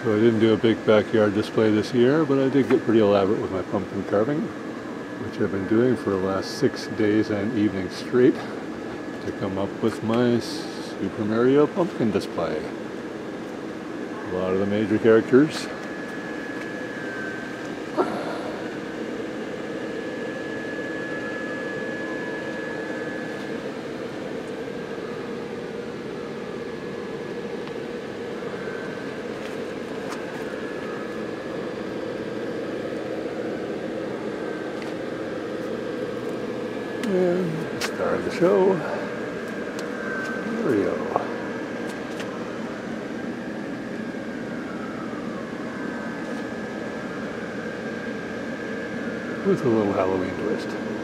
So I didn't do a big backyard display this year, but I did get pretty elaborate with my pumpkin carving, which I've been doing for the last 6 days and evenings straight to come up with my Super Mario pumpkin display. A lot of the major characters. And the star of the show, Mario. With a little Halloween twist.